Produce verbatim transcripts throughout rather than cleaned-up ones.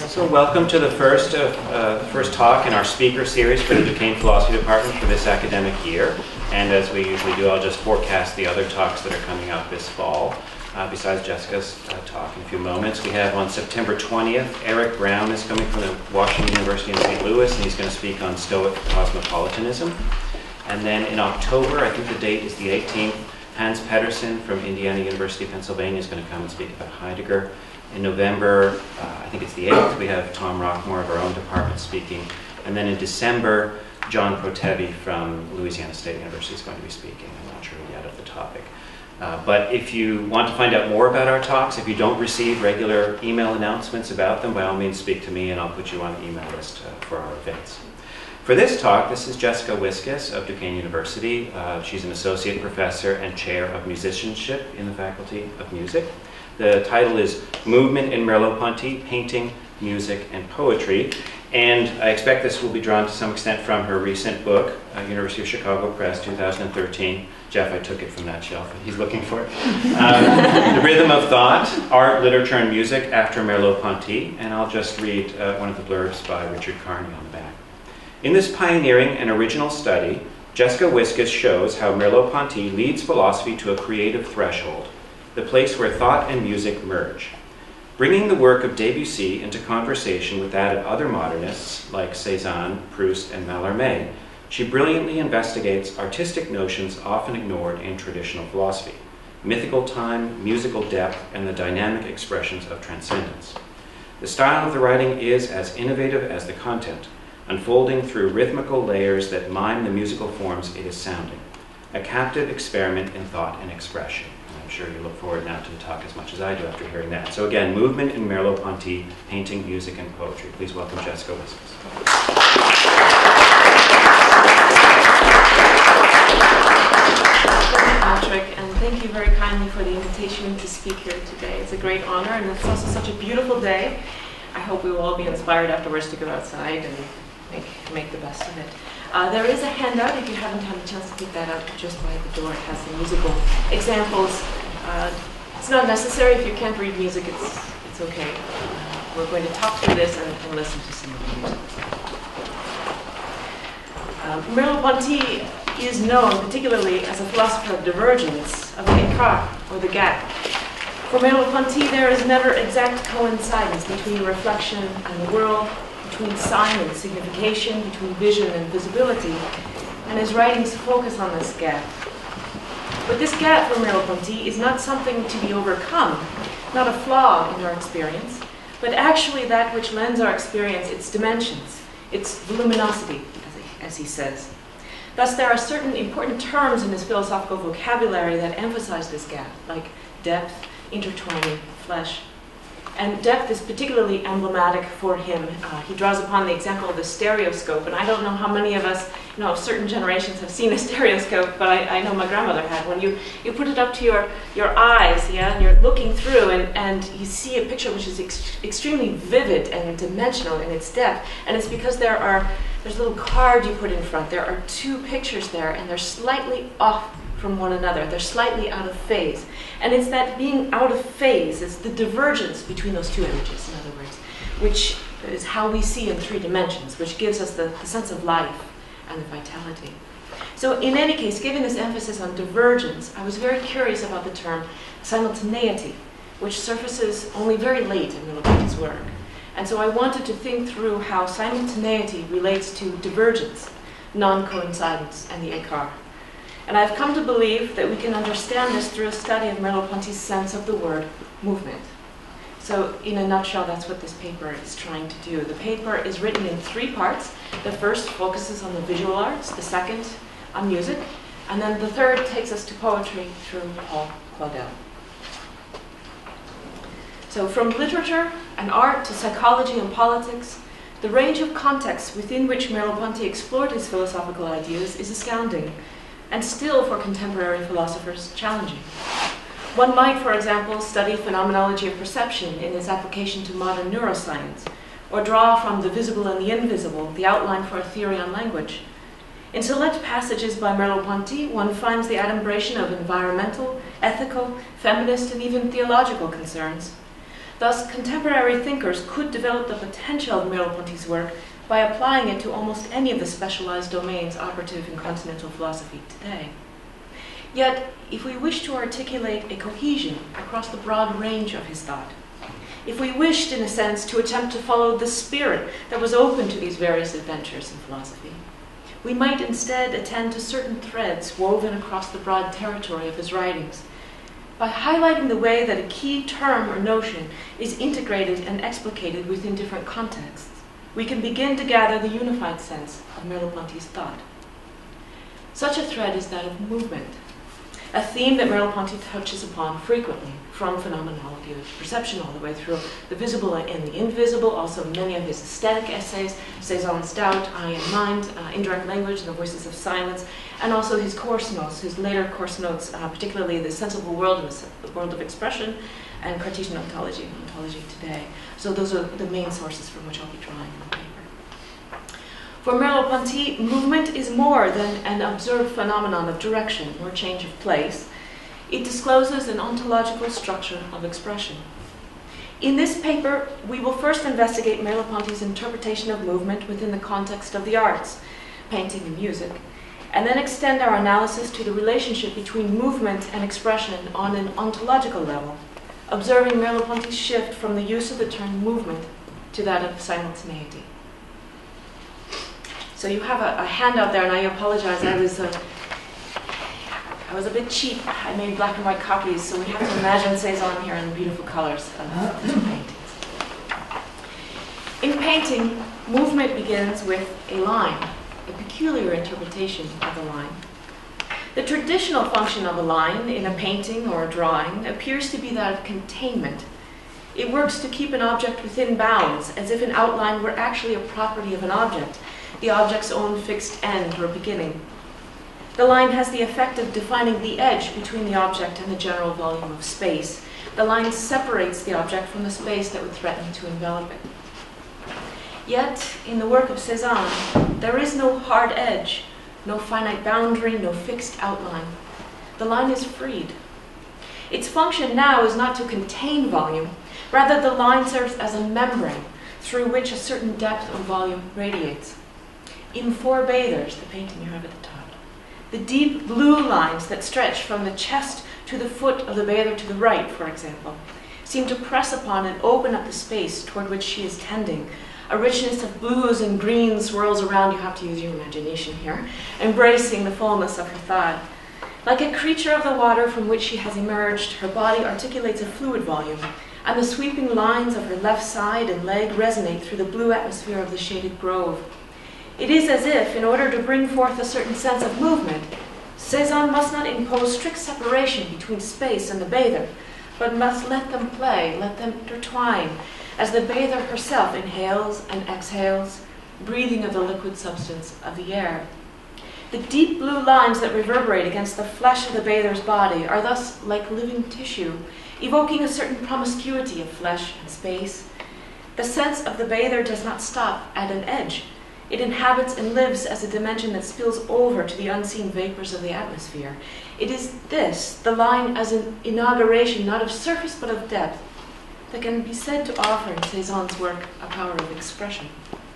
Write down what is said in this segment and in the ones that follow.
So welcome to the first, of, uh, first talk in our speaker series for the Duquesne Philosophy Department for this academic year. And as we usually do, I'll just forecast the other talks that are coming up this fall. Uh, besides Jessica's uh, talk in a few moments, we have on September twentieth, Eric Brown is coming from the Washington University in Saint Louis, and he's going to speak on Stoic cosmopolitanism. And then in October, I think the date is the eighteenth, Hans Pedersen from Indiana University, Pennsylvania is going to come and speak about Heidegger. In November, uh, I think it's the eighth, we have Tom Rockmore of our own department speaking. And then in December, John Protevi from Louisiana State University is going to be speaking. I'm not sure yet of the topic. Uh, but if you want to find out more about our talks, if you don't receive regular email announcements about them, by all means speak to me and I'll put you on the email list uh, for our events. For this talk, this is Jessica Wiskus of Duquesne University. Uh, she's an associate professor and chair of musicianship in the Faculty of Music. The title is Movement in Merleau Ponty, Painting, Music, and Poetry. And I expect this will be drawn to some extent from her recent book, uh, University of Chicago Press, two thousand thirteen. Jeff, I took it from that shelf. He's looking for it. Um, The Rhythm of Thought, Art, Literature, and Music after Merleau Ponty. And I'll just read uh, one of the blurbs by Richard Carney on the back. In this pioneering and original study, Jessica Wiskus shows how Merleau Ponty leads philosophy to a creative threshold, the place where thought and music merge. Bringing the work of Debussy into conversation with that of other modernists like Cézanne, Proust, and Mallarmé, she brilliantly investigates artistic notions often ignored in traditional philosophy: mythical time, musical depth, and the dynamic expressions of transcendence. The style of the writing is as innovative as the content, unfolding through rhythmical layers that mime the musical forms it is sounding, a captive experiment in thought and expression. I'm sure you look forward now to the talk as much as I do after hearing that. So again, Movement in Merleau Ponty, Painting, Music, and Poetry. Please welcome Jessica Wiskus. Thank you, Patrick, and thank you very kindly for the invitation to speak here today. It's a great honor, and it's also such a beautiful day. I hope we will all be inspired afterwards to go outside and make, make the best of it. Uh, there is a handout, if you haven't had a chance to pick that up, just by the door. It has some musical examples. Uh, it's not necessary if you can't read music, it's, it's okay. Uh, we're going to talk through this and, and listen to some of the music. Uh, Merleau-Ponty is known particularly as a philosopher of divergence, of the écart, or the gap. For Merleau-Ponty, there is never exact coincidence between reflection and the world, between sign and signification, between vision and visibility, and his writings focus on this gap. But this gap for Merleau-Ponty is not something to be overcome, not a flaw in our experience, but actually that which lends our experience its dimensions, its voluminosity, as he, as he says. Thus, there are certain important terms in his philosophical vocabulary that emphasize this gap, like depth, intertwining, flesh. And depth is particularly emblematic for him. Uh, he draws upon the example of the stereoscope, and I don't know how many of us, you know, certain generations have seen a stereoscope, but I, I know my grandmother had one. You, you put it up to your, your eyes, yeah, and you're looking through, and, and you see a picture which is ex extremely vivid and dimensional in its depth, and it's because there are, there's a little card you put in front. There are two pictures there, and they're slightly off from one another. They're slightly out of phase. And it's that being out of phase, it's the divergence between those two images, in other words, which is how we see in three dimensions, which gives us the, the sense of life and the vitality. So in any case, given this emphasis on divergence, I was very curious about the term simultaneity, which surfaces only very late in Merleau-Ponty's work. And so I wanted to think through how simultaneity relates to divergence, non-coincidence, and the écart. And I've come to believe that we can understand this through a study of Merleau-Ponty's sense of the word movement. So in a nutshell, that's what this paper is trying to do. The paper is written in three parts. The first focuses on the visual arts, the second on music, and then the third takes us to poetry through Paul Claudel. So from literature and art to psychology and politics, the range of contexts within which Merleau-Ponty explored his philosophical ideas is astounding, and still for contemporary philosophers challenging. One might, for example, study phenomenology of perception in its application to modern neuroscience, or draw from the visible and the invisible the outline for a theory on language. In select passages by Merleau-Ponty, one finds the adumbration of environmental, ethical, feminist, and even theological concerns. Thus, contemporary thinkers could develop the potential of Merleau Ponty's work by applying it to almost any of the specialized domains operative in continental philosophy today. Yet, if we wish to articulate a cohesion across the broad range of his thought, if we wished, in a sense, to attempt to follow the spirit that was open to these various adventures in philosophy, we might instead attend to certain threads woven across the broad territory of his writings, by highlighting the way that a key term or notion is integrated and explicated within different contexts. We can begin to gather the unified sense of Merleau Ponty's thought. Such a thread is that of movement, a theme that Merleau Ponty touches upon frequently, from phenomenology of perception all the way through the visible and the invisible, also many of his aesthetic essays, Cézanne's Doubt, Eye and Mind, uh, Indirect Language, and the Voices of Silence, and also his course notes, his later course notes, uh, particularly The Sensible World and The World of Expression, and Cartesian Ontology and Ontology Today. So those are the main sources from which I'll be drawing in the paper. For Merleau-Ponty, movement is more than an observed phenomenon of direction or change of place. It discloses an ontological structure of expression. In this paper, we will first investigate Merleau-Ponty's interpretation of movement within the context of the arts, painting and music, and then extend our analysis to the relationship between movement and expression on an ontological level, observing Merleau-Ponty's shift from the use of the term movement to that of simultaneity. So you have a, a handout there, and I apologize, I was, uh, I was a bit cheap. I made black and white copies, so we have to imagine Cézanne here in the beautiful colors of, of the paintings. In painting, movement begins with a line, a peculiar interpretation of a line. The traditional function of a line in a painting or a drawing appears to be that of containment. It works to keep an object within bounds, as if an outline were actually a property of an object, the object's own fixed end or beginning. The line has the effect of defining the edge between the object and the general volume of space. The line separates the object from the space that would threaten to envelop it. Yet, in the work of Cézanne, there is no hard edge, no finite boundary, no fixed outline. The line is freed. Its function now is not to contain volume, rather the line serves as a membrane through which a certain depth of volume radiates. In Four Bathers, the painting you have at the top, the deep blue lines that stretch from the chest to the foot of the bather to the right, for example, seem to press upon and open up the space toward which she is tending. A richness of blues and greens swirls around, you have to use your imagination here, embracing the fullness of her thigh. Like a creature of the water from which she has emerged, her body articulates a fluid volume, and the sweeping lines of her left side and leg resonate through the blue atmosphere of the shaded grove. It is as if, in order to bring forth a certain sense of movement, Cézanne must not impose strict separation between space and the bather, but must let them play, let them intertwine, as the bather herself inhales and exhales, breathing of the liquid substance of the air. The deep blue lines that reverberate against the flesh of the bather's body are thus like living tissue, evoking a certain promiscuity of flesh and space. The sense of the bather does not stop at an edge. It inhabits and lives as a dimension that spills over to the unseen vapors of the atmosphere. It is this, the line as an inauguration, not of surface but of depth, that can be said to offer in Cézanne's work a power of expression.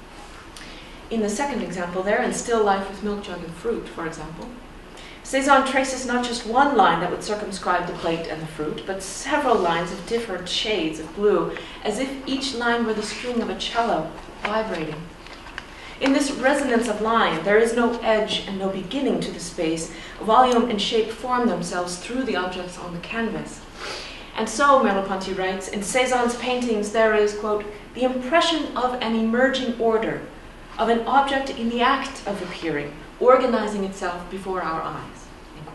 In the second example there, in Still Life with Milk Jug and Fruit, for example, Cézanne traces not just one line that would circumscribe the plate and the fruit, but several lines of different shades of blue, as if each line were the string of a cello vibrating. In this resonance of line, there is no edge and no beginning to the space. Volume and shape form themselves through the objects on the canvas. And so, Merleau Ponty writes, in Cézanne's paintings there is, quote, the impression of an emerging order, of an object in the act of appearing, organizing itself before our eyes.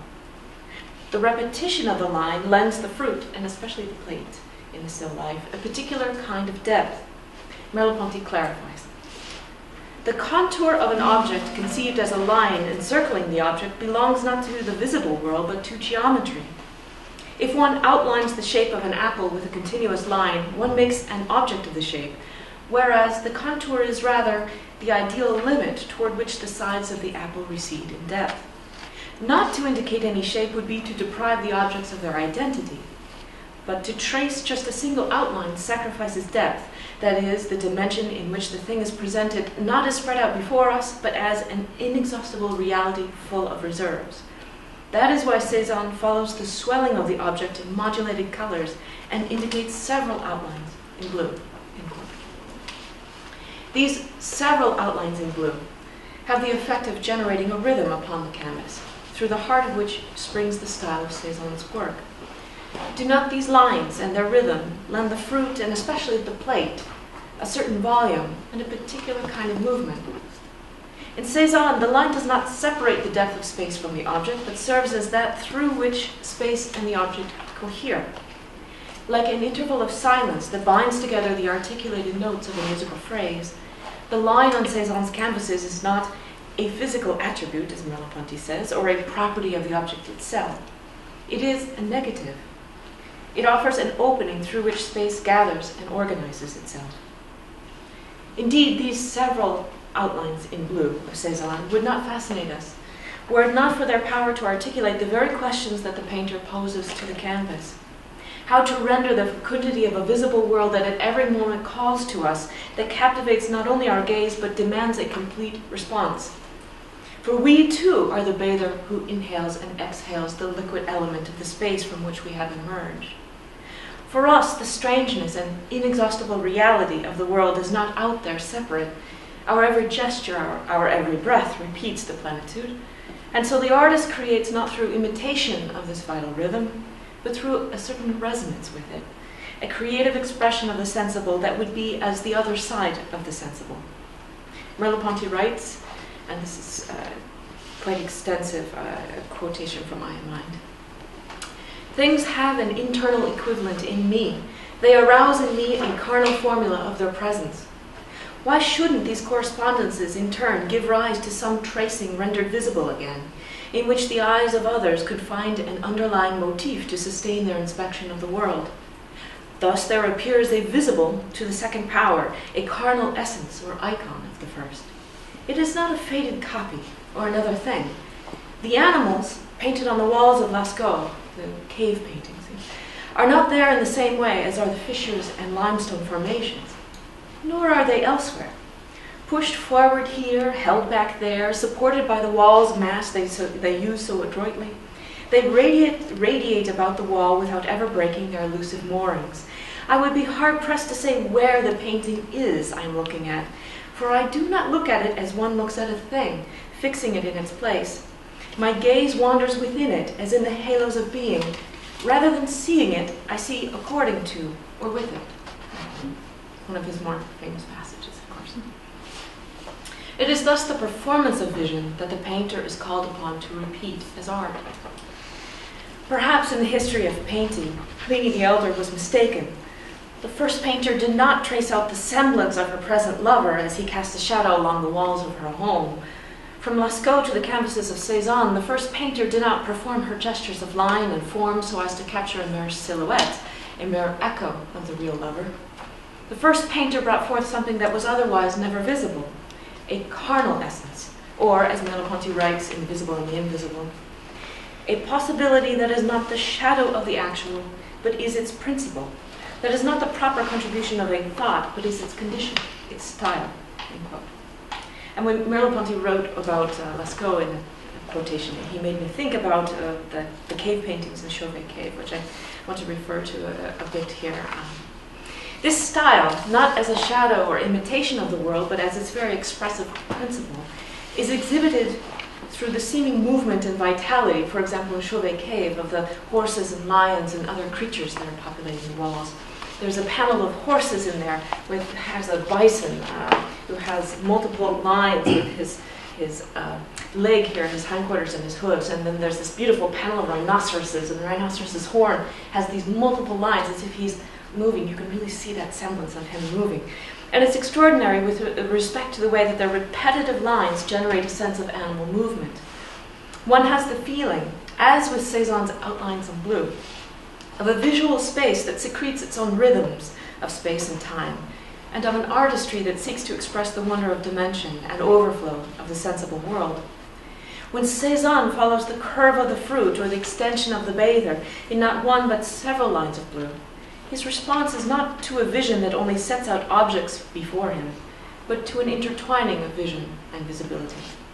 The repetition of the line lends the fruit, and especially the plate, in the still life, a particular kind of depth. Merleau Ponty clarifies. The contour of an object conceived as a line encircling the object belongs not to the visible world, but to geometry. If one outlines the shape of an apple with a continuous line, one makes an object of the shape, whereas the contour is rather the ideal limit toward which the sides of the apple recede in depth. Not to indicate any shape would be to deprive the objects of their identity. but to trace just a single outline sacrifices depth, that is, the dimension in which the thing is presented not as spread out before us, but as an inexhaustible reality full of reserves. That is why Cézanne follows the swelling of the object in modulated colors and indicates several outlines in blue. These several outlines in blue have the effect of generating a rhythm upon the canvas, through the heart of which springs the style of Cézanne's work. Do not these lines and their rhythm lend the fruit, and especially the plate, a certain volume and a particular kind of movement? In Cézanne, the line does not separate the depth of space from the object, but serves as that through which space and the object cohere. Like an interval of silence that binds together the articulated notes of a musical phrase, the line on Cézanne's canvases is not a physical attribute, as Merleau Ponty says, or a property of the object itself. It is a negative. It offers an opening through which space gathers and organizes itself. Indeed, these several outlines in blue of Cézanne would not fascinate us, were it not for their power to articulate the very questions that the painter poses to the canvas. How to render the fecundity of a visible world that at every moment calls to us, that captivates not only our gaze, but demands a complete response. For we, too, are the bather who inhales and exhales the liquid element of the space from which we have emerged. For us, the strangeness and inexhaustible reality of the world is not out there separate. Our every gesture, our, our every breath repeats the plenitude. And so the artist creates not through imitation of this vital rhythm, but through a certain resonance with it, a creative expression of the sensible that would be as the other side of the sensible. Merleau Ponty writes, and this is uh, quite extensive uh, quotation from I Am Mind. Things have an internal equivalent in me. They arouse in me a carnal formula of their presence. Why shouldn't these correspondences in turn give rise to some tracing rendered visible again, in which the eyes of others could find an underlying motif to sustain their inspection of the world? Thus there appears a visible to the second power, a carnal essence or icon of the first. It is not a faded copy or another thing. The animals painted on the walls of Lascaux, the cave paintings, are not there in the same way as are the fissures and limestone formations, nor are they elsewhere. Pushed forward here, held back there, supported by the wall's mass they, so, they use so adroitly, they radiate, radiate about the wall without ever breaking their elusive moorings. I would be hard-pressed to say where the painting is I'm looking at, for I do not look at it as one looks at a thing, fixing it in its place. My gaze wanders within it, as in the halos of being. Rather than seeing it, I see according to, or with it. One of his more famous passages, of course. It is thus the performance of vision that the painter is called upon to repeat as art. Perhaps in the history of painting, Pliny the Elder was mistaken. The first painter did not trace out the semblance of her present lover as he cast a shadow along the walls of her home. From Lascaux to the canvases of Cézanne, the first painter did not perform her gestures of line and form so as to capture a mere silhouette, a mere echo of the real lover. The first painter brought forth something that was otherwise never visible, a carnal essence, or, as Merleau Ponty writes in The Visible and the Invisible, a possibility that is not the shadow of the actual, but is its principle, that is not the proper contribution of a thought, but is its condition, its style, end quote. And when Merleau Ponty wrote about uh, Lascaux in a quotation, he made me think about uh, the, the cave paintings in Chauvet Cave, which I want to refer to a, a bit here. Um, This style, not as a shadow or imitation of the world, but as its very expressive principle, is exhibited through the seeming movement and vitality, for example, in Chauvet Cave, of the horses and lions and other creatures that are populating the walls. There's a panel of horses in there with has a bison uh, who has multiple lines with his his uh, leg here, his hindquarters and his hooves, and then there's this beautiful panel of rhinoceroses, and the rhinoceros's horn has these multiple lines as if he's moving. You can really see that semblance of him moving. And it's extraordinary with respect to the way that the repetitive lines generate a sense of animal movement. One has the feeling, as with Cézanne's outlines in blue, of a visual space that secretes its own rhythms of space and time, and of an artistry that seeks to express the wonder of dimension and overflow of the sensible world. When Cézanne follows the curve of the fruit or the extension of the bather in not one but several lines of blue, his response is not to a vision that only sets out objects before him, but to an intertwining of vision and visibility.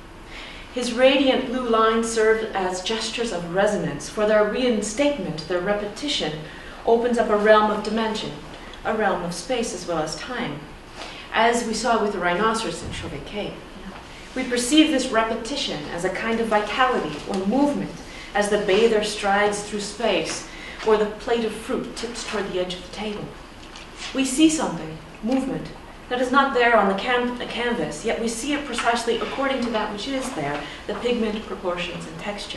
His radiant blue lines serve as gestures of resonance, for their reinstatement, their repetition, opens up a realm of dimension, a realm of space as well as time, as we saw with the rhinoceros in Chauvet Cave. We perceive this repetition as a kind of vitality or movement as the bather strides through space or the plate of fruit tips toward the edge of the table. We see something, movement, that is not there on the, can the canvas, yet we see it precisely according to that which is there, the pigment, proportions, and texture.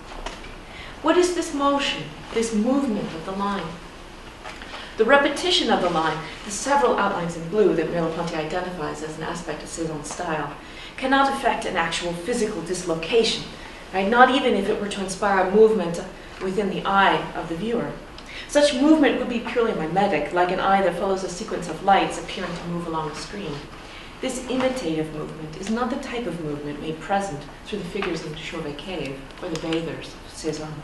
What is this motion, this movement of the line? The repetition of the line, the several outlines in blue that Merleau Ponty identifies as an aspect of Cézanne's style, cannot affect an actual physical dislocation, right? Not even if it were to inspire a movement within the eye of the viewer. Such movement would be purely mimetic, like an eye that follows a sequence of lights appearing to move along the screen. This imitative movement is not the type of movement made present through the figures in Chauvet Cave or the bathers of Cézanne.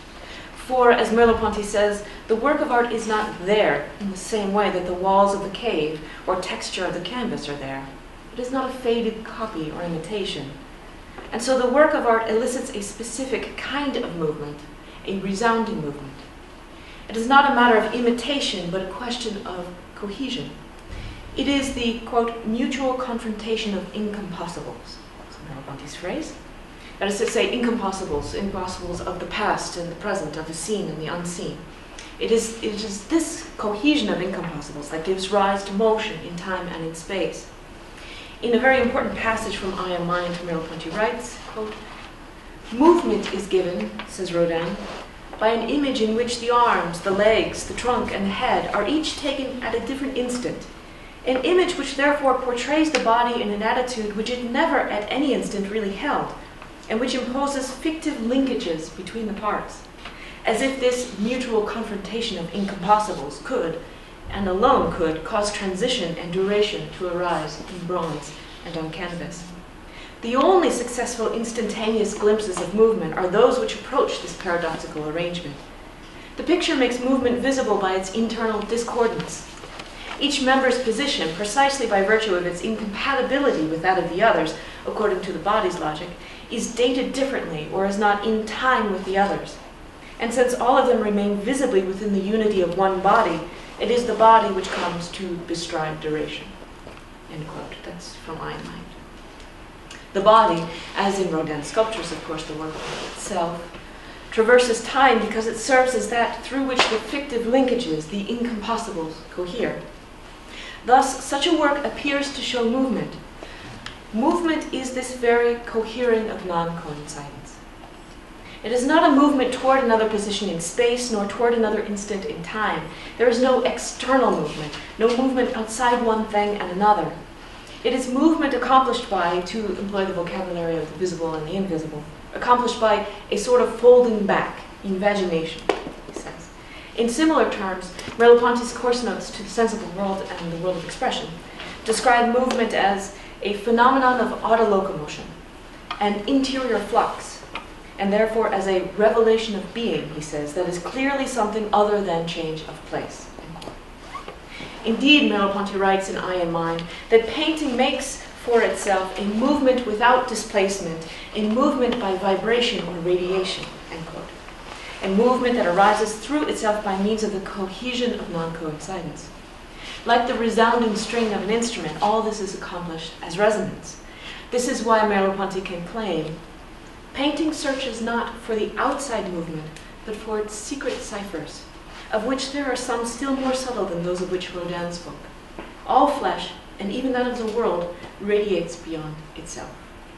For, as Merleau Ponty says, the work of art is not there in the same way that the walls of the cave or texture of the canvas are there. It is not a faded copy or imitation. And so the work of art elicits a specific kind of movement, a resounding movement. It is not a matter of imitation, but a question of cohesion. It is the, quote, mutual confrontation of incompossibles, that's Merleau Ponty's phrase. That is to say, incompossibles, impossibles of the past and the present, of the seen and the unseen. It is, it is this cohesion of incompossibles that gives rise to motion in time and in space. In a very important passage from I Am Mine, Merleau Ponty writes, quote, movement is given, says Rodin, by an image in which the arms, the legs, the trunk, and the head are each taken at a different instant. An image which therefore portrays the body in an attitude which it never at any instant really held, and which imposes fictive linkages between the parts, as if this mutual confrontation of incompossibles could, and alone could, cause transition and duration to arise in bronze and on canvas. The only successful instantaneous glimpses of movement are those which approach this paradoxical arrangement. The picture makes movement visible by its internal discordance. Each member's position, precisely by virtue of its incompatibility with that of the others, according to the body's logic, is dated differently or is not in time with the others. And since all of them remain visibly within the unity of one body, it is the body which comes to bestride duration. End quote. That's from I Am Mine. The body, as in Rodin's sculptures, of course, the work itself, traverses time because it serves as that through which the fictive linkages, the incompossibles, cohere. Thus, such a work appears to show movement. Movement is this very cohering of non-coincidence. It is not a movement toward another position in space, nor toward another instant in time. There is no external movement, no movement outside one thing and another. It is movement accomplished by, to employ the vocabulary of the visible and the invisible, accomplished by a sort of folding back, invagination, he says. In similar terms, Merleau Ponty's course notes to the sensible world and the world of expression describe movement as a phenomenon of autolocomotion, an interior flux, and therefore as a revelation of being, he says, that is clearly something other than change of place. Indeed, Merleau Ponty writes in I Am Mine that painting makes for itself a movement without displacement, a movement by vibration or radiation, end quote. A movement that arises through itself by means of the cohesion of non-coincidence. Like the resounding string of an instrument, all this is accomplished as resonance. This is why Merleau Ponty can claim, painting searches not for the outside movement, but for its secret ciphers, of which there are some still more subtle than those of which Rodin spoke. All flesh, and even that of the world, radiates beyond itself.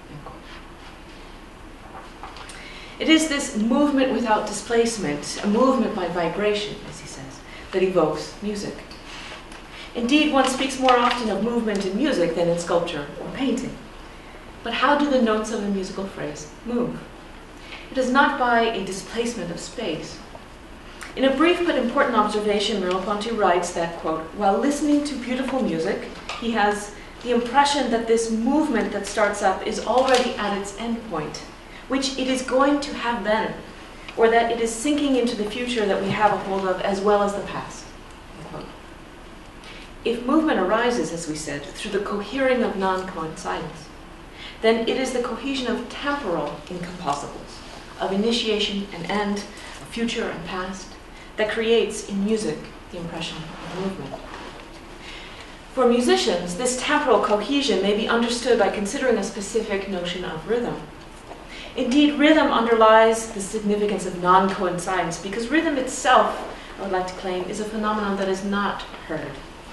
It is this movement without displacement, a movement by vibration, as he says, that evokes music. Indeed, one speaks more often of movement in music than in sculpture or painting. But how do the notes of a musical phrase move? It is not by a displacement of space. In a brief but important observation, Merleau Ponty writes that, quote, while listening to beautiful music, he has the impression that this movement that starts up is already at its end point, which it is going to have then, or that it is sinking into the future that we have a hold of as well as the past. If movement arises, as we said, through the cohering of non-coincidence, then it is the cohesion of temporal incompossibles, of initiation and end, of future and past, that creates in music the impression of movement. For musicians, this temporal cohesion may be understood by considering a specific notion of rhythm. Indeed, rhythm underlies the significance of non-coincidence because rhythm itself, I would like to claim, is a phenomenon that is not heard.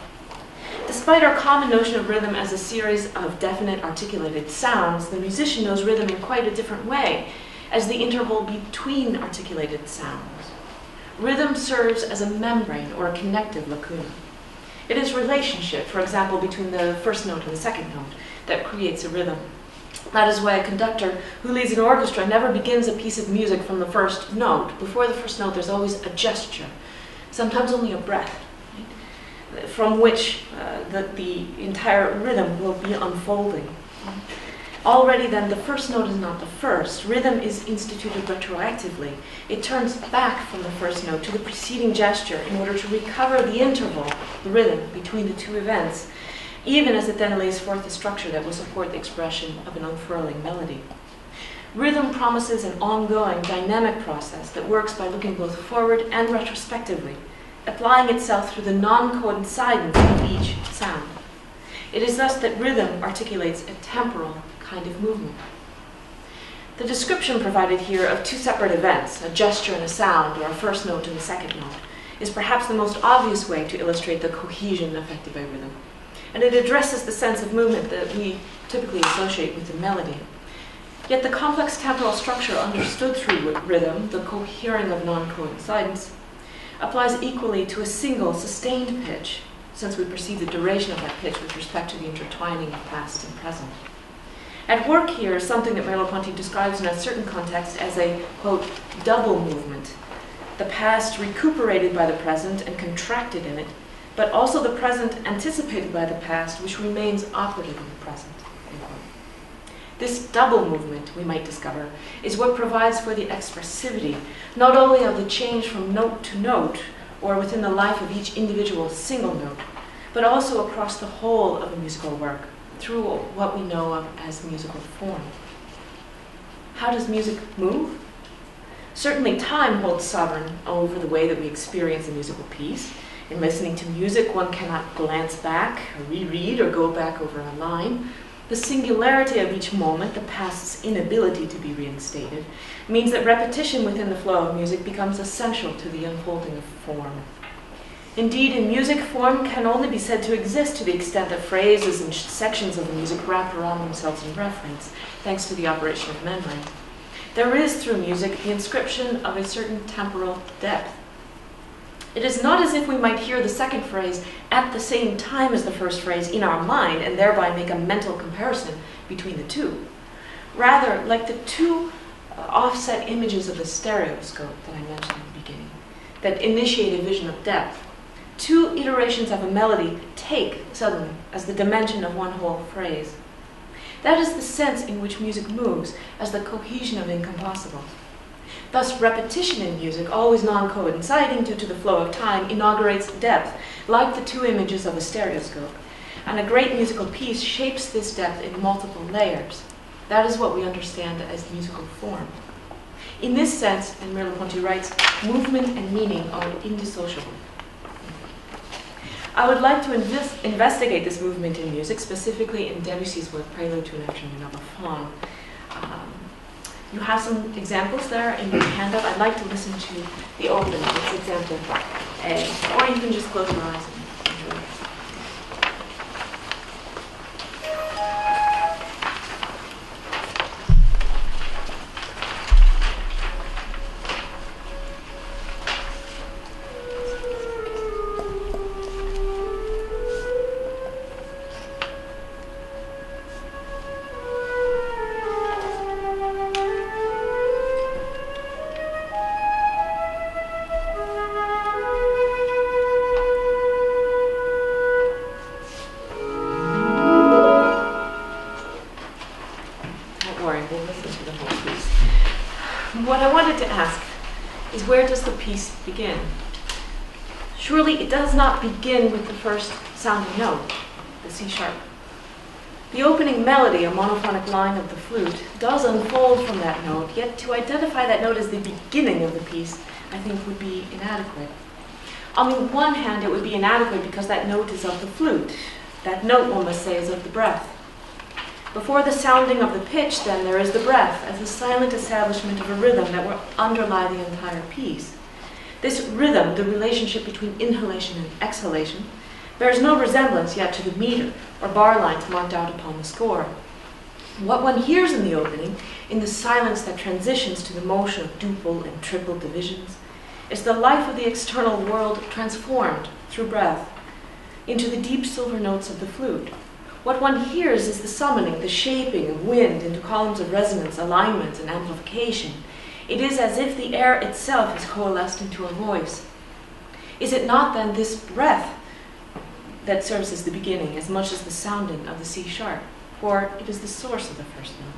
Despite our common notion of rhythm as a series of definite articulated sounds, the musician knows rhythm in quite a different way, as the interval between articulated sounds. Rhythm serves as a membrane or a connective lacuna. It is relationship, for example, between the first note and the second note, that creates a rhythm. That is why a conductor who leads an orchestra never begins a piece of music from the first note. Before the first note, there's always a gesture, sometimes only a breath, right, from which uh, the, the entire rhythm will be unfolding. Already then, the first note is not the first. Rhythm is instituted retroactively. It turns back from the first note to the preceding gesture in order to recover the interval, the rhythm, between the two events, even as it then lays forth the structure that will support the expression of an unfurling melody. Rhythm promises an ongoing, dynamic process that works by looking both forward and retrospectively, applying itself through the non-coincidence of each sound. It is thus that rhythm articulates a temporal kind of movement. The description provided here of two separate events, a gesture and a sound, or a first note and a second note, is perhaps the most obvious way to illustrate the cohesion affected by rhythm. And it addresses the sense of movement that we typically associate with the melody. Yet the complex temporal structure understood through rhythm, the cohering of non-coincidence, applies equally to a single sustained pitch, since we perceive the duration of that pitch with respect to the intertwining of past and present. At work here is something that Merleau Ponty describes in a certain context as a, quote, double movement, the past recuperated by the present and contracted in it, but also the present anticipated by the past, which remains operative in the present. This double movement, we might discover, is what provides for the expressivity, not only of the change from note to note, or within the life of each individual single note, but also across the whole of a musical work, through what we know of as musical form. How does music move? Certainly time holds sovereign over the way that we experience a musical piece. In listening to music, one cannot glance back, or reread, or go back over a line. The singularity of each moment, the past's inability to be reinstated, means that repetition within the flow of music becomes essential to the unfolding of form. Indeed, in music, form can only be said to exist to the extent that phrases and sections of the music wrap around themselves in reference, thanks to the operation of memory. There is, through music, the inscription of a certain temporal depth. It is not as if we might hear the second phrase at the same time as the first phrase in our mind and thereby make a mental comparison between the two. Rather, like the two uh, offset images of the stereoscope that I mentioned in the beginning, that initiate a vision of depth, two iterations of a melody take suddenly as the dimension of one whole phrase. That is the sense in which music moves, as the cohesion of incompossibles. Thus, repetition in music, always non-coinciding due to the flow of time, inaugurates depth, like the two images of a stereoscope. And a great musical piece shapes this depth in multiple layers. That is what we understand as musical form. In this sense, and Merleau Ponty writes, movement and meaning are indissociable. I would like to invest, investigate this movement in music, specifically in Debussy's work, Prelude to an Afternoon of a Faun. Um, you have some examples there in your handout. I'd like to listen to the opening, it's example A, or you can just close your eyes and enjoy it. We'll listen to the whole piece. What I wanted to ask is, where does the piece begin? Surely it does not begin with the first sounding note, the C sharp. The opening melody, a monophonic line of the flute, does unfold from that note, yet to identify that note as the beginning of the piece, I think, would be inadequate. On the one hand, it would be inadequate because that note is of the flute. That note, one must say, is of the breath. Before the sounding of the pitch, then, there is the breath as the silent establishment of a rhythm that will underlie the entire piece. This rhythm, the relationship between inhalation and exhalation, bears no resemblance yet to the meter or bar lines marked out upon the score. What one hears in the opening, in the silence that transitions to the motion of duple and triple divisions, is the life of the external world transformed through breath into the deep silver notes of the flute. What one hears is the summoning, the shaping of wind into columns of resonance, alignment, and amplification. It is as if the air itself is coalesced into a voice. Is it not then this breath that serves as the beginning as much as the sounding of the C sharp? For it is the source of the first note.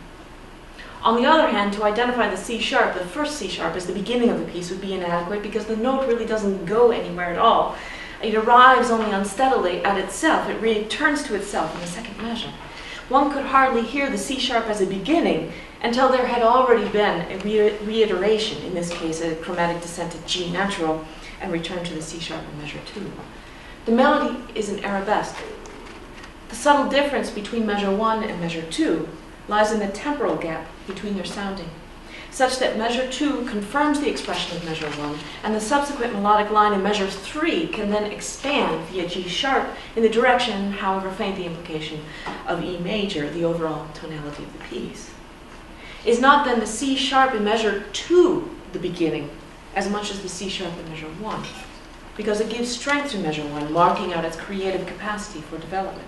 On the other hand, to identify the C sharp, the first C sharp, as the beginning of the piece would be inadequate because the note really doesn't go anywhere at all. It arrives only unsteadily at itself. It returns to itself in the second measure. One could hardly hear the C sharp as a beginning until there had already been a re reiteration, in this case a chromatic descent to G natural, and return to the C sharp in measure two. The melody is an arabesque. The subtle difference between measure one and measure two lies in the temporal gap between their sounding, such that measure two confirms the expression of measure one, and the subsequent melodic line in measure three can then expand via G sharp in the direction, however faint the implication, of E major, the overall tonality of the piece. Is not then the C sharp in measure two the beginning as much as the C sharp in measure one? Because it gives strength to measure one, marking out its creative capacity for development.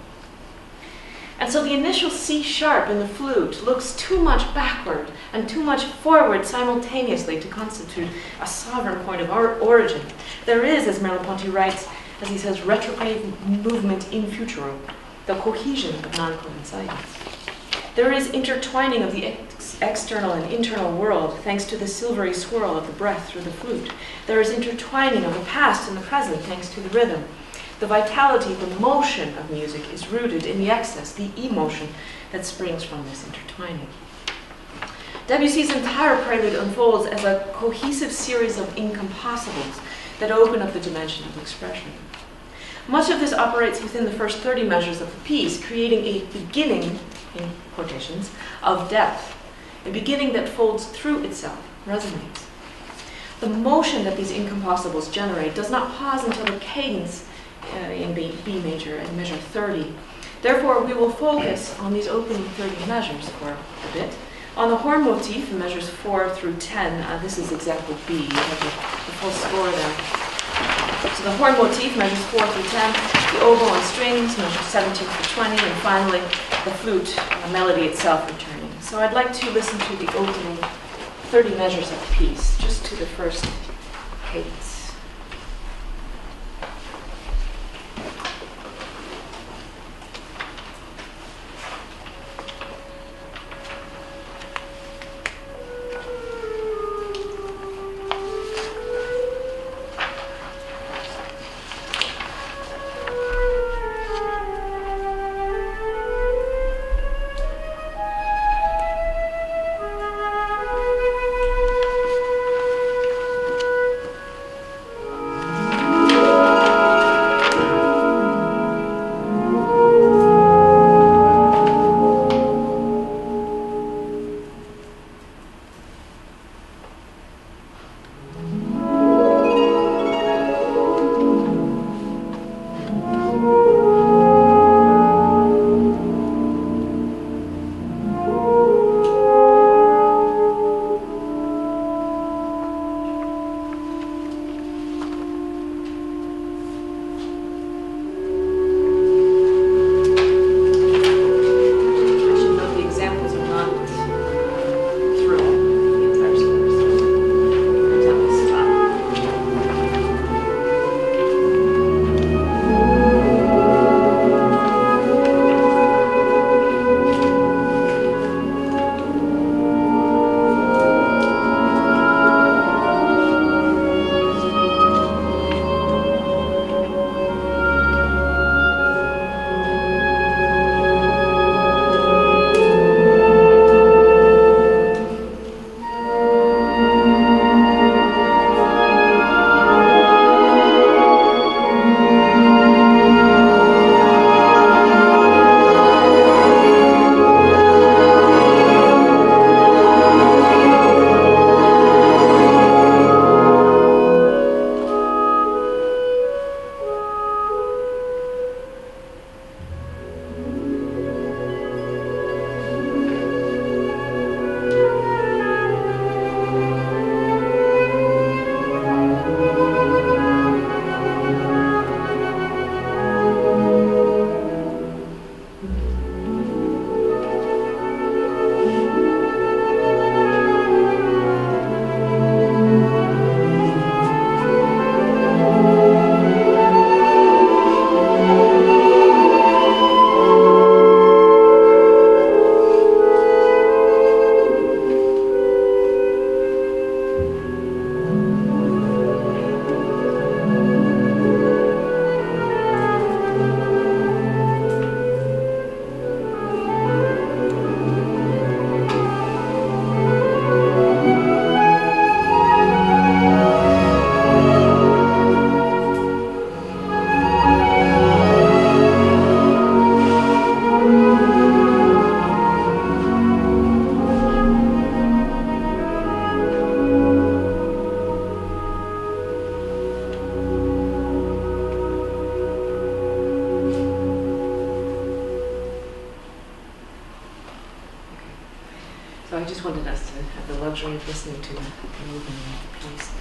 And so the initial C sharp in the flute looks too much backward and too much forward simultaneously to constitute a sovereign point of or origin. There is, as Merleau Ponty writes, as he says, retrograde movement in futuro, the cohesion of non-coincidence. There is intertwining of the ex external and internal world thanks to the silvery swirl of the breath through the flute. There is intertwining of the past and the present thanks to the rhythm. The vitality, the motion of music is rooted in the excess, the emotion that springs from this intertwining. Debussy's entire prelude unfolds as a cohesive series of incompossibles that open up the dimension of expression. Much of this operates within the first thirty measures of the piece, creating a beginning, in quotations, of depth, a beginning that folds through itself, resonates. The motion that these incompossibles generate does not pause until the cadence uh, in B, B major and measure thirty. Therefore, we will focus on these opening thirty measures for a bit. On the horn motif in measures four through ten, uh, this is example B, you have the, the full score there. So the horn motif, measures four through ten, the oboe and strings, measures seventeen through twenty, and finally the flute, the melody itself returning. So I'd like to listen to the opening thirty measures of the piece, just to the first cadence. just wanted us to have the luxury of listening to the movement of the piece.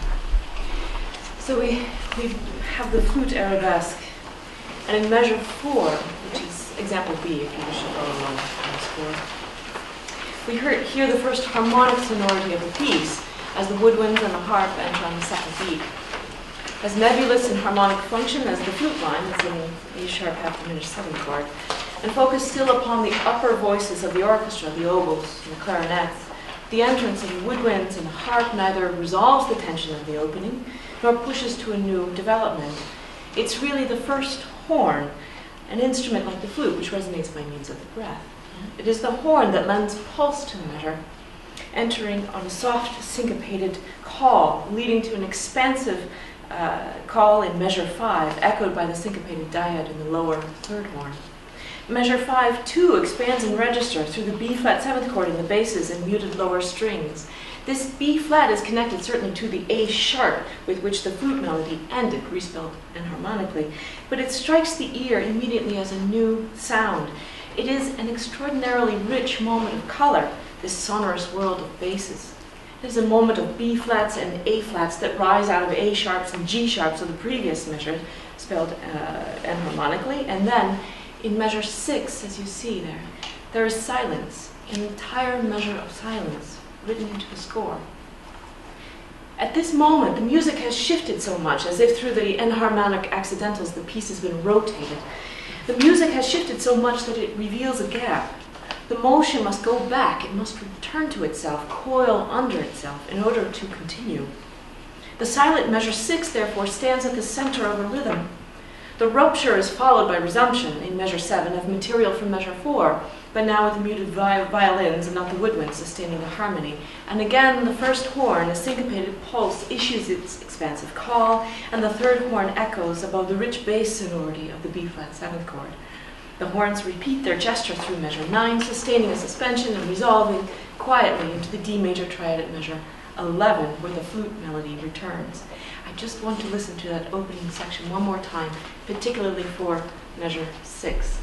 So we, we have the flute arabesque, and in measure four, which is example B, if you wish to follow along on the score, we hear, hear the first harmonic sonority of the piece as the woodwinds and the harp enter on the second beat. As nebulous in harmonic function as the flute line, that's in A sharp half diminished seventh chord, and focused still upon the upper voices of the orchestra, the oboes and the clarinets, the entrance of the woodwinds and the harp neither resolves the tension of the opening, nor pushes to a new development. It's really the first horn, an instrument like the flute, which resonates by means of the breath. It is the horn that lends pulse to the measure, entering on a soft, syncopated call, leading to an expansive uh, call in measure five, echoed by the syncopated dyad in the lower third horn. Measure five, too, expands in register through the B-flat seventh chord in the basses and muted lower strings. This B-flat is connected certainly to the A-sharp with which the flute melody ended, respelled enharmonically, but it strikes the ear immediately as a new sound. It is an extraordinarily rich moment of color, this sonorous world of basses. It is a moment of B-flats and A-flats that rise out of A-sharps and G-sharps of the previous measure, spelled uh, enharmonically, and then in measure six, as you see there, there is silence, an entire measure of silence written into the score. At this moment, the music has shifted so much, as if through the enharmonic accidentals the piece has been rotated. The music has shifted so much that it reveals a gap. The motion must go back, it must return to itself, coil under itself in order to continue. The silent measure six, therefore, stands at the center of a rhythm. The rupture is followed by resumption in measure seven of material from measure four, but now with the muted vi violins and not the woodwinds sustaining the harmony. And again, the first horn, a syncopated pulse, issues its expansive call, and the third horn echoes above the rich bass sonority of the B-flat seventh chord. The horns repeat their gesture through measure nine, sustaining a suspension and resolving quietly into the D major triad at measure eleven, where the flute melody returns. I just want to listen to that opening section one more time, particularly for measure six.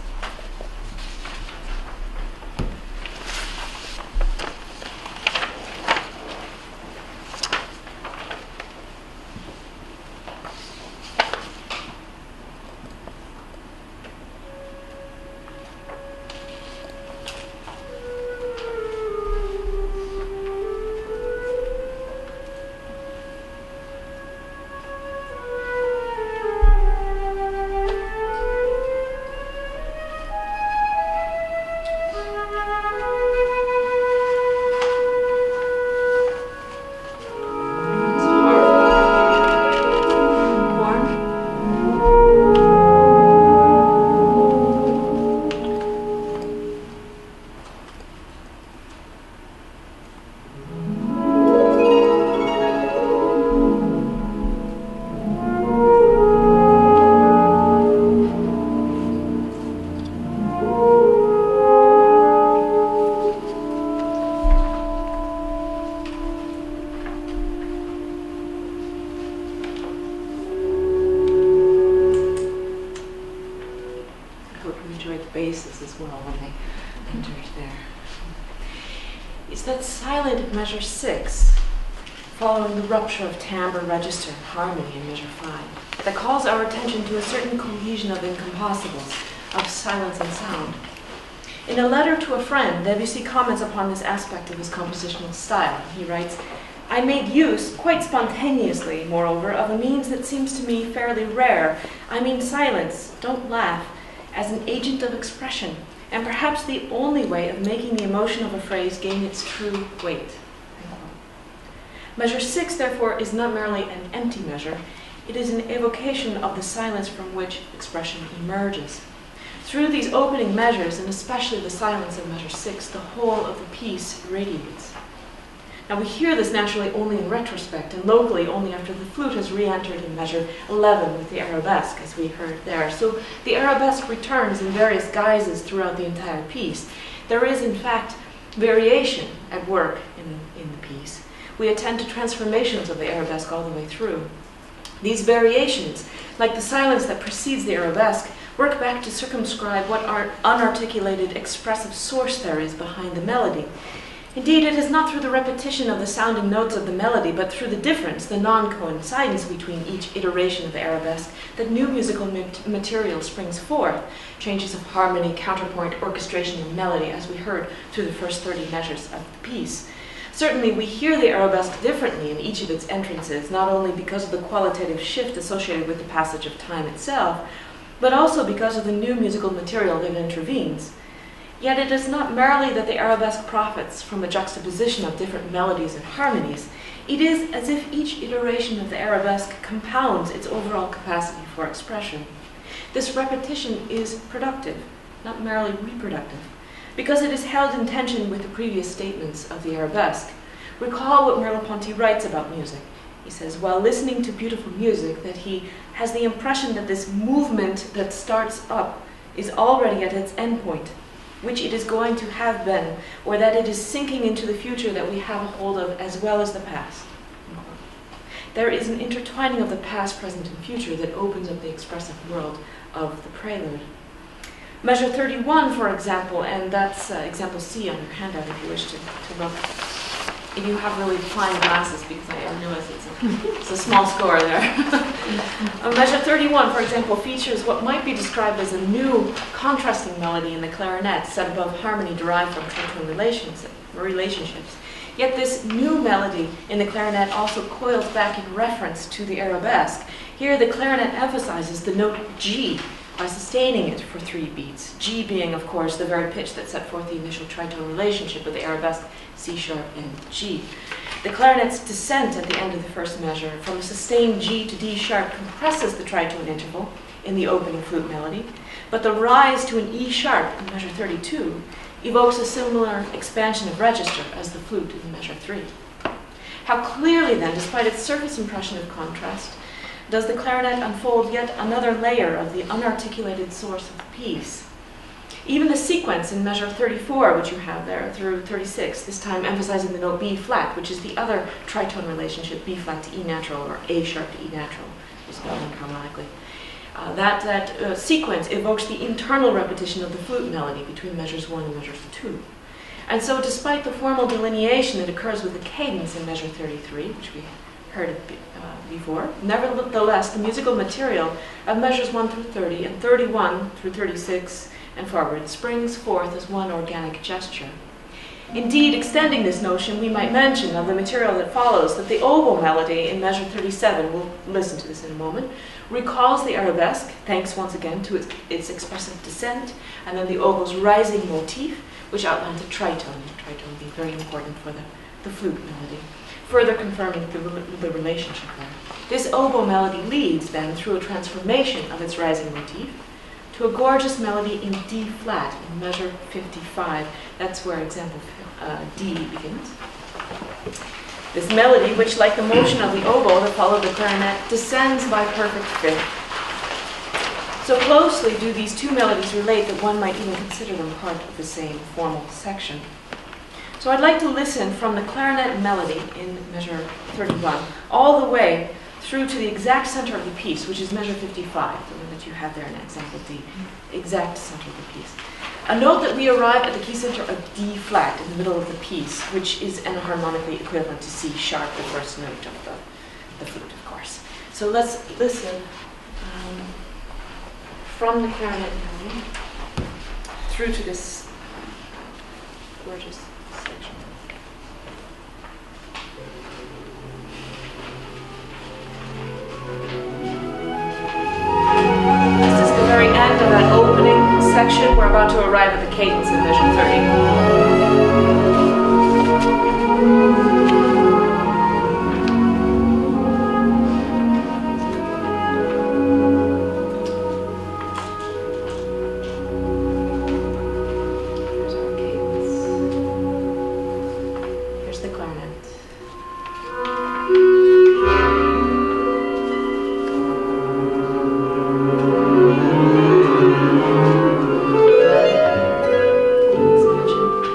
Measure six, following the rupture of timbre, register, and harmony in measure five, that calls our attention to a certain cohesion of incompossibles, of silence and sound. In a letter to a friend, Debussy comments upon this aspect of his compositional style. He writes, "I made use, quite spontaneously, moreover, of a means that seems to me fairly rare. I mean silence, don't laugh, as an agent of expression, and perhaps the only way of making the emotion of a phrase gain its true weight." Measure six, therefore, is not merely an empty measure, it is an evocation of the silence from which expression emerges. Through these opening measures, and especially the silence of measure six, the whole of the piece radiates. Now we hear this naturally only in retrospect, and locally only after the flute has re-entered in measure eleven with the arabesque, as we heard there. So the arabesque returns in various guises throughout the entire piece. There is, in fact, variation at work in, in the piece. We attend to transformations of the arabesque all the way through. These variations, like the silence that precedes the arabesque, work back to circumscribe what unarticulated expressive source there is behind the melody. Indeed, it is not through the repetition of the sounding notes of the melody, but through the difference, the non-coincidence between each iteration of the arabesque, that new musical mat material springs forth, changes of harmony, counterpoint, orchestration, and melody, as we heard through the first thirty measures of the piece. Certainly, we hear the arabesque differently in each of its entrances, not only because of the qualitative shift associated with the passage of time itself, but also because of the new musical material that intervenes. Yet it is not merely that the arabesque profits from a juxtaposition of different melodies and harmonies. It is as if each iteration of the arabesque compounds its overall capacity for expression. This repetition is productive, not merely reproductive, because it is held in tension with the previous statements of the arabesque. Recall what Merleau Ponty writes about music. He says, while listening to beautiful music, that he has the impression that this movement that starts up is already at its endpoint, which it is going to have been, or that it is sinking into the future that we have a hold of as well as the past. There is an intertwining of the past, present, and future that opens up the expressive world of the prelude. Measure thirty-one, for example, and that's uh, example C on your handout if you wish to, to look. If you have really fine glasses, because I, I realize it's a, it's a small score there. uh, measure thirty-one, for example, features what might be described as a new contrasting melody in the clarinet set above harmony derived from tritone relations, relationships. Yet this new melody in the clarinet also coils back in reference to the arabesque. Here the clarinet emphasizes the note G by sustaining it for three beats, G being, of course, the very pitch that set forth the initial tritone relationship with the arabesque C sharp and G. The clarinet's descent at the end of the first measure from a sustained G to D sharp compresses the tritone interval in the opening flute melody, but the rise to an E sharp in measure thirty-two evokes a similar expansion of register as the flute in measure three. How clearly then, despite its surface impression of contrast, does the clarinet unfold yet another layer of the unarticulated source of the piece? Even the sequence in measure thirty-four, which you have there, through thirty-six, this time emphasizing the note B flat, which is the other tritone relationship, B flat to E natural, or A sharp to E natural, spelled harmonically. Uh, that that uh, sequence evokes the internal repetition of the flute melody between measures one and measures two. And so despite the formal delineation that occurs with the cadence in measure thirty-three, which we heard uh, before, nevertheless the musical material of measures one through thirty and thirty-one through thirty-six and forward springs forth as one organic gesture. Indeed, extending this notion, we might mention of the material that follows that the oboe melody in measure thirty-seven, we'll listen to this in a moment, recalls the arabesque, thanks once again to its, its expressive descent, and then the oboe's rising motif, which outlines a tritone, the tritone being very important for the, the flute melody, further confirming the, the relationship there. This oboe melody leads, then, through a transformation of its rising motif, to a gorgeous melody in D flat in measure fifty-five. That's where example uh, D begins. This melody, which like the motion of the oboe that followed the clarinet, descends by perfect fifth. So closely do these two melodies relate that one might even consider them part of the same formal section. So I'd like to listen from the clarinet melody in measure thirty-one all the way through to the exact center of the piece, which is measure fifty-five, the one that you have there in example D, exact center of the piece. A note that we arrive at the key center of D flat in the middle of the piece, which is enharmonically equivalent to C sharp, the first note of the, the flute, of course. So let's listen um, from the clarinet melody through to this gorgeous section. This is the very end of that opening section. We're about to arrive at the cadence in measure thirty. Expansion.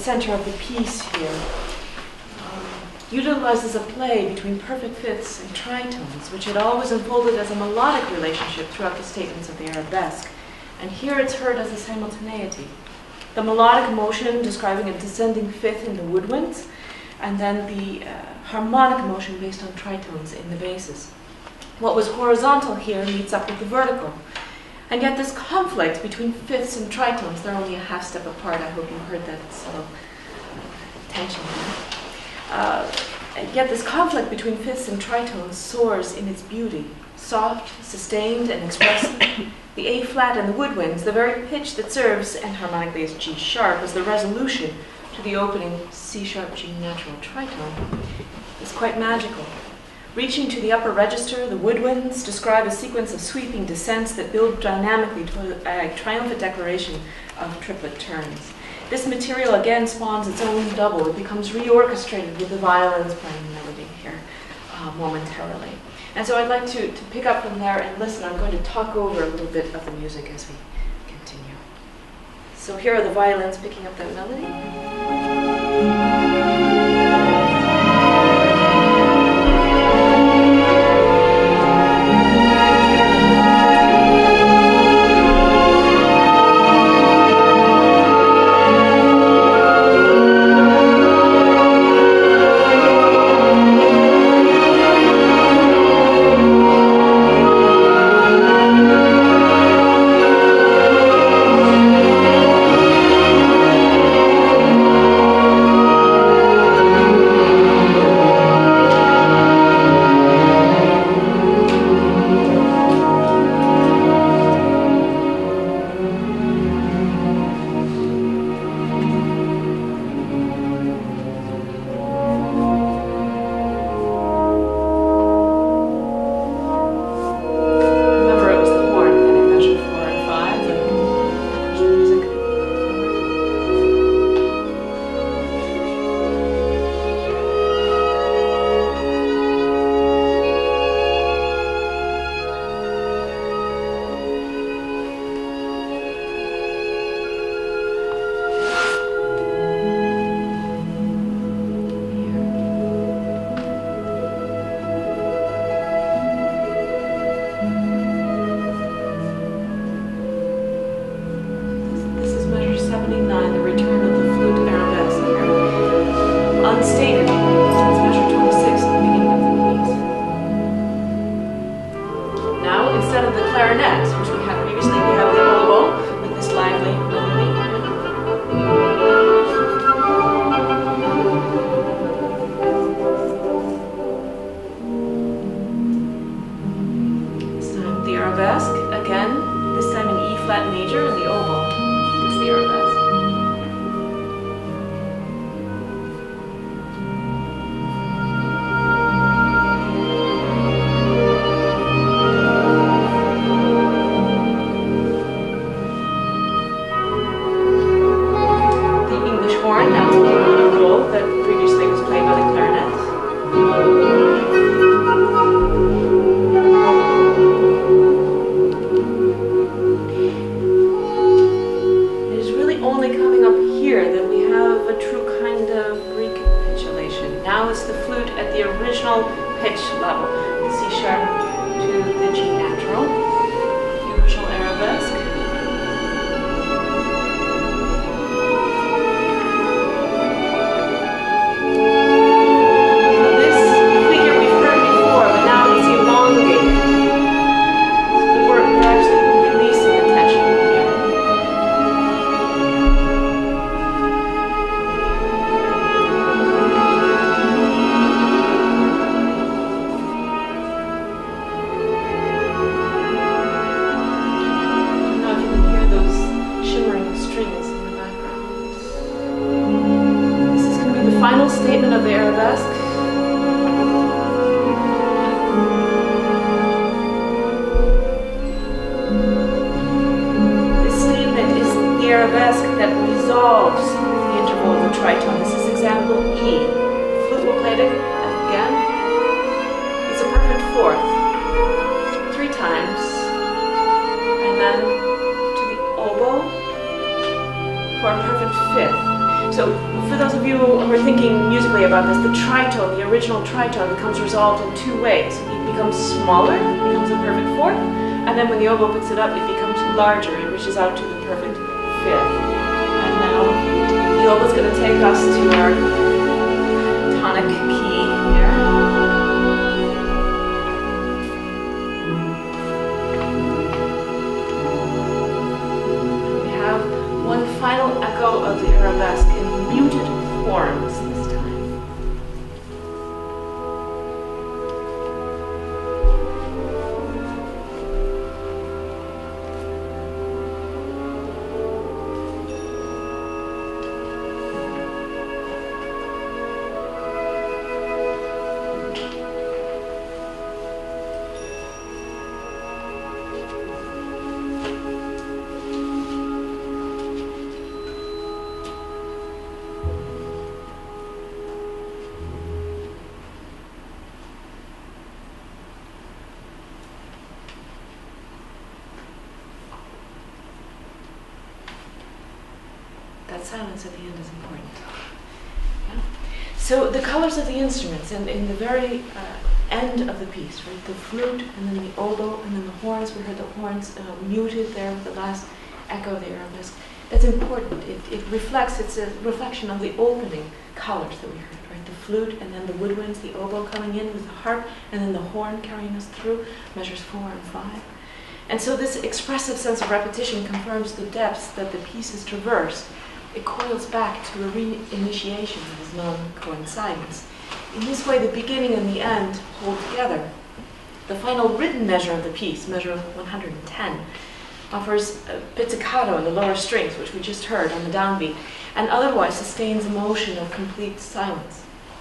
center of the piece here, um, utilizes a play between perfect fifths and tritones, which had always unfolded as a melodic relationship throughout the statements of the arabesque. And here it's heard as a simultaneity. The melodic motion describing a descending fifth in the woodwinds, and then the uh, harmonic motion based on tritones in the basses. What was horizontal here meets up with the vertical. And yet this conflict between fifths and tritones, they're only a half step apart. I hope you heard that subtle uh, tension there. Uh, and yet this conflict between fifths and tritones soars in its beauty. Soft, sustained, and expressive. The A flat and the woodwinds, the very pitch that serves, and harmonically as G sharp, as the resolution to the opening C sharp G natural tritone, is quite magical. Reaching to the upper register, the woodwinds describe a sequence of sweeping descents that build dynamically to a triumphant declaration of triplet turns. This material again spawns its own double. It becomes reorchestrated with the violins playing melody here uh, momentarily. And so I'd like to, to pick up from there and listen. I'm going to talk over a little bit of the music as we continue. So here are the violins picking up that melody. So for those of you who are thinking musically about this, the tritone, the original tritone, becomes resolved in two ways. It becomes smaller, it becomes a perfect fourth, and then when the oboe picks it up, it becomes larger. It reaches out to the perfect fifth. And now the oboe is going to take us to our tonic key here. We have one final echo of the arabesque in muted horns this time. That silence at the end is important. Yeah. So the colors of the instruments, and in the very uh, end of the piece, right, the flute, and then the oboe, and then the horns. We heard the horns uh, muted there with the last echo of the arabesque. That's important. It, it reflects. It's a reflection of the opening colors that we heard, right? The flute, and then the woodwinds, the oboe coming in with the harp, and then the horn carrying us through measures four and five. And so this expressive sense of repetition confirms the depths that the pieces traverse. It coils back to a reinitiation of his non-coincidence. In this way, the beginning and the end hold together. The final written measure of the piece, measure one hundred ten, offers a pizzicato in the lower strings, which we just heard on the downbeat, and otherwise sustains a motion of complete silence.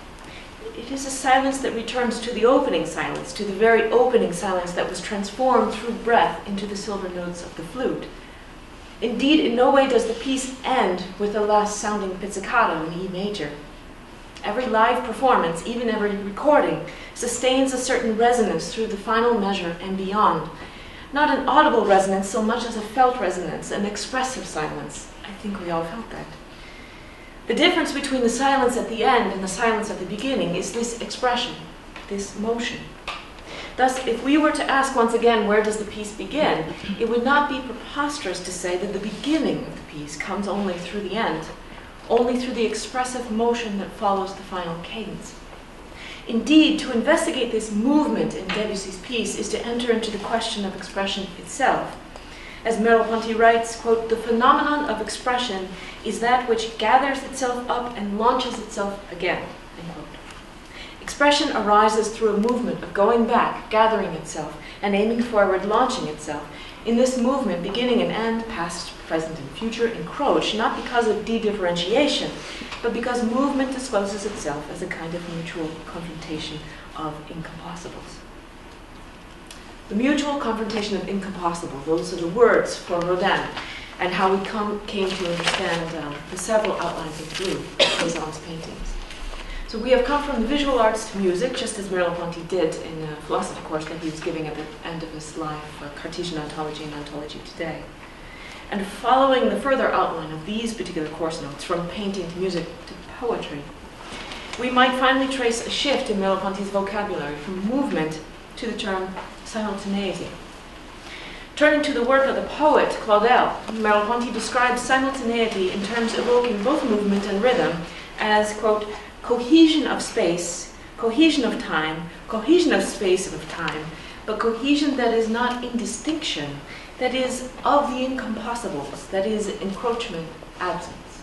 It is a silence that returns to the opening silence, to the very opening silence that was transformed through breath into the silver notes of the flute. Indeed, in no way does the piece end with the last sounding pizzicato in E major. Every live performance, even every recording, sustains a certain resonance through the final measure and beyond. Not an audible resonance so much as a felt resonance, an expressive silence. I think we all felt that. The difference between the silence at the end and the silence at the beginning is this expression, this motion. Thus, if we were to ask once again, where does the piece begin, it would not be preposterous to say that the beginning of the piece comes only through the end, only through the expressive motion that follows the final cadence. Indeed, to investigate this movement in Debussy's piece is to enter into the question of expression itself. As Merleau Ponty writes, quote, "The phenomenon of expression is that which gathers itself up and launches itself again," end quote. Expression arises through a movement of going back, gathering itself, and aiming forward, launching itself. In this movement, beginning and end, past, present, and future encroach, not because of de-differentiation, but because movement discloses itself as a kind of mutual confrontation of incompossibles. The mutual confrontation of incompossible, those are the words for Rodin, and how we come, came to understand um, the several outlines of blue in Cézanne's paintings. So we have come from the visual arts to music, just as Merleau Ponty did in a philosophy course that he was giving at the end of his life for Cartesian ontology and ontology today. And following the further outline of these particular course notes, from painting to music to poetry, we might finally trace a shift in Merleau Ponty's vocabulary from movement to the term simultaneity. Turning to the work of the poet Claudel, Merleau Ponty describes simultaneity in terms evoking both movement and rhythm as, quote, cohesion of space, cohesion of time, cohesion of space and of time, but cohesion that is not indistinction, that is of the incompossibles, that is encroachment, absence.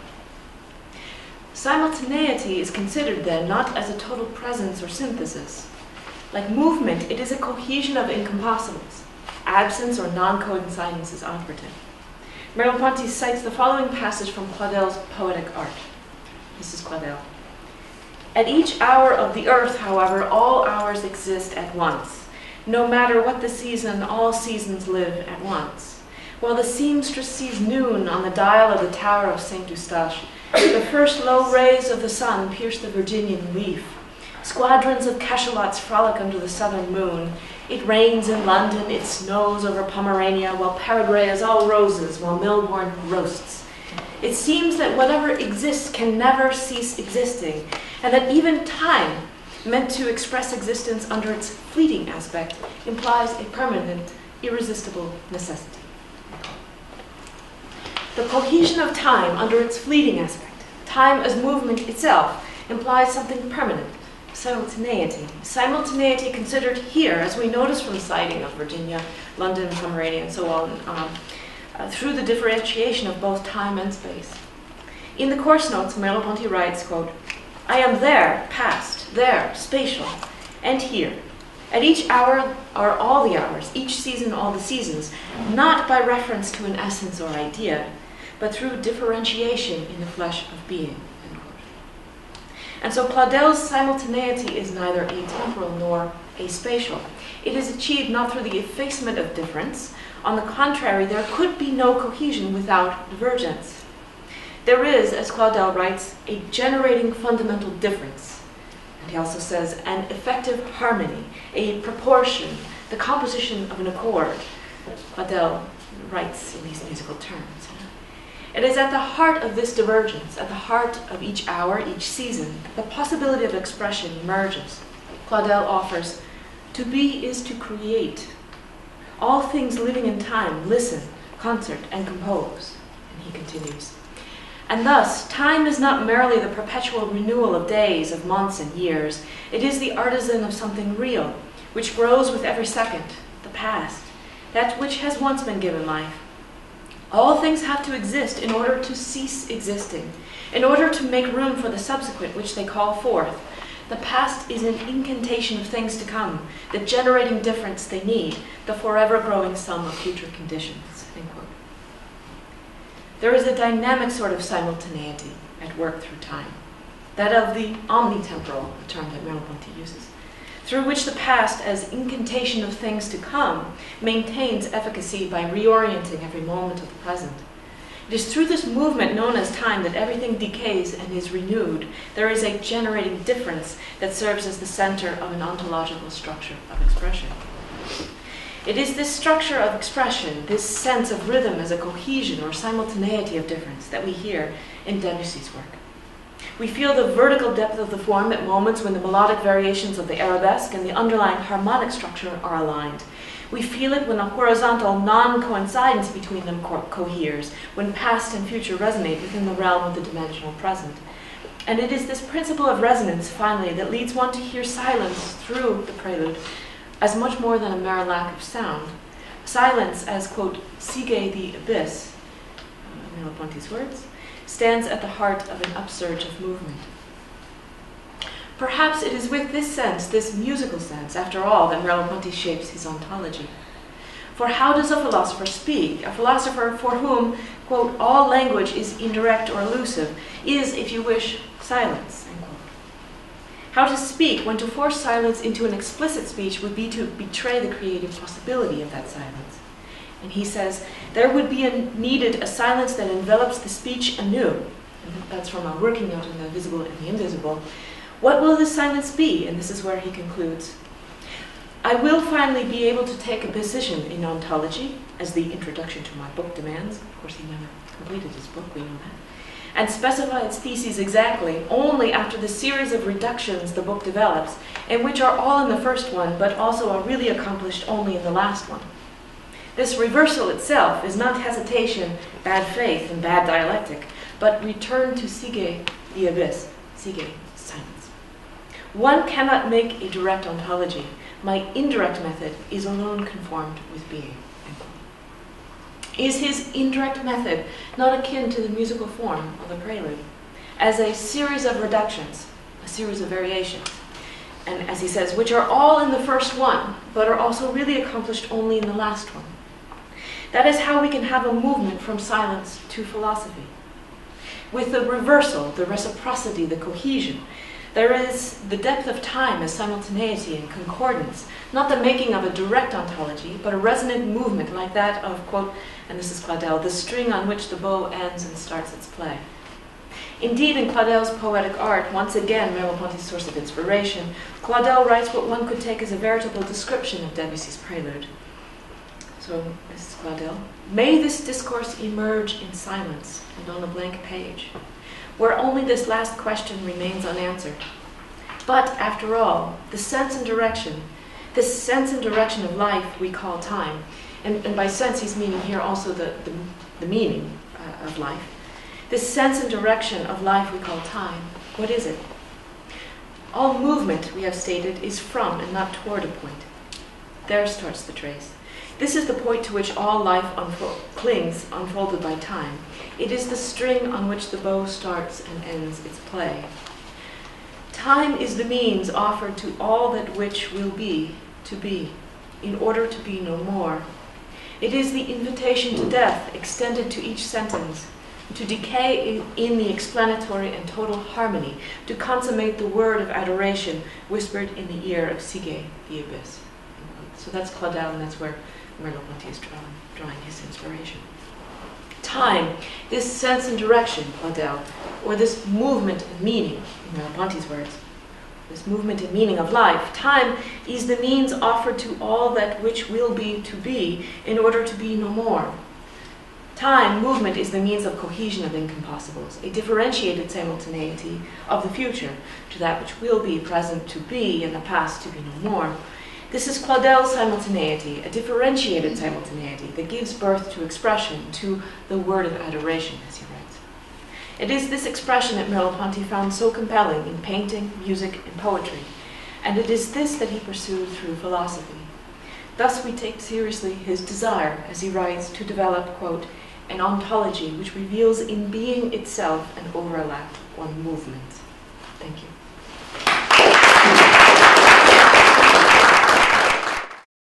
Simultaneity is considered then not as a total presence or synthesis. Like movement, it is a cohesion of incompossibles. Absence or non-coincidence is operative. Merleau Ponty cites the following passage from Claudel's Poetic Art. This is Claudel. At each hour of the earth, however, all hours exist at once. No matter what the season, all seasons live at once. While the seamstress sees noon on the dial of the tower of Saint Eustache, the first low rays of the sun pierce the Virginian leaf. Squadrons of cachalots frolic under the southern moon. It rains in London, it snows over Pomerania, while Paraguay is all roses, while Melbourne roasts. It seems that whatever exists can never cease existing, and that even time, meant to express existence under its fleeting aspect, implies a permanent, irresistible necessity. The cohesion of time under its fleeting aspect, time as movement itself, implies something permanent, simultaneity. Simultaneity considered here, as we notice from the citing of Virginia, London, Pomerania, and so on, um, uh, through the differentiation of both time and space. In the course notes, Merleau Ponty writes, quote, I am there, past, there, spatial, and here. At each hour are all the hours, each season all the seasons, not by reference to an essence or idea, but through differentiation in the flesh of being. End quote. And so Claudel's simultaneity is neither atemporal nor aspatial. It is achieved not through the effacement of difference. On the contrary, there could be no cohesion without divergence. There is, as Claudel writes, a generating fundamental difference. And he also says an effective harmony, a proportion, the composition of an accord. Claudel writes in these musical terms. It is at the heart of this divergence, at the heart of each hour, each season, the possibility of expression emerges. Claudel offers, to be is to create. All things living in time listen, concert, and compose. And he continues. And thus, time is not merely the perpetual renewal of days, of months, and years. It is the artisan of something real, which grows with every second, the past, that which has once been given life. All things have to exist in order to cease existing, in order to make room for the subsequent which they call forth. The past is an incantation of things to come, the generating difference they need, the forever growing sum of future conditions. End quote. There is a dynamic sort of simultaneity at work through time, that of the omnitemporal, a term that Merleau Ponty uses, through which the past, as incantation of things to come, maintains efficacy by reorienting every moment of the present. It is through this movement known as time that everything decays and is renewed. There is a generating difference that serves as the center of an ontological structure of expression. It is this structure of expression, this sense of rhythm as a cohesion or simultaneity of difference that we hear in Debussy's work. We feel the vertical depth of the form at moments when the melodic variations of the arabesque and the underlying harmonic structure are aligned. We feel it when the horizontal non-coincidence between them co coheres, when past and future resonate within the realm of the dimensional present. And it is this principle of resonance, finally, that leads one to hear silence through the prelude as much more than a mere lack of sound. Silence as, quote, sige the abyss, uh, Merleau Ponty's words, stands at the heart of an upsurge of movement. Perhaps it is with this sense, this musical sense, after all, that Merleau Ponty shapes his ontology. For how does a philosopher speak? A philosopher for whom, quote, all language is indirect or elusive, is, if you wish, silence, end quote. How to speak when to force silence into an explicit speech would be to betray the creative possibility of that silence. And he says, there would be a, needed a silence that envelops the speech anew. And that's from a working out in the visible and the invisible. What will this silence be? And this is where he concludes. I will finally be able to take a position in ontology, as the introduction to my book demands. Of course, he never completed his book, we know that. And specify its theses exactly only after the series of reductions the book develops, and which are all in the first one, but also are really accomplished only in the last one. This reversal itself is not hesitation, bad faith, and bad dialectic, but return to sige, the abyss, sige, silence. One cannot make a direct ontology. My indirect method is alone conformed with being. Is his indirect method not akin to the musical form of the prelude, as a series of reductions, a series of variations, and as he says, which are all in the first one, but are also really accomplished only in the last one? That is how we can have a movement from silence to philosophy. With the reversal, the reciprocity, the cohesion, there is the depth of time as simultaneity and concordance, not the making of a direct ontology, but a resonant movement like that of, quote, and this is Claudel, the string on which the bow ends and starts its play. Indeed, in Claudel's poetic art, once again Merleau Ponty's source of inspiration, Claudel writes what one could take as a veritable description of Debussy's prelude. so Missus Claudel, may this discourse emerge in silence and on a blank page, where only this last question remains unanswered. But after all, the sense and direction, this sense and direction of life we call time, and, and by sense he's meaning here also the, the, the meaning uh, of life, this sense and direction of life we call time, what is it? All movement, we have stated, is from and not toward a point. There starts the trace. This is the point to which all life unfo- clings, unfolded by time. It is the string on which the bow starts and ends its play. Time is the means offered to all that which will be, to be, in order to be no more. It is the invitation to death extended to each sentence, to decay in the explanatory and total harmony, to consummate the word of adoration whispered in the ear of Sige, the abyss. So that's Claudel, and that's where Merleau Ponty is drawing, drawing his inspiration. Time, this sense and direction, Claudel, or this movement and meaning, in Merleau Ponty's words, this movement and meaning of life, time is the means offered to all that which will be to be in order to be no more. Time, movement, is the means of cohesion of incompossibles, a differentiated simultaneity of the future to that which will be, present to be, and the past to be no more. This is Claudel's simultaneity, a differentiated simultaneity that gives birth to expression, to the word of adoration, as he writes. It is this expression that Merleau Ponty found so compelling in painting, music, and poetry, and it is this that he pursued through philosophy. Thus we take seriously his desire, as he writes, to develop, quote, an ontology which reveals in being itself an overlap or movement. Thank you.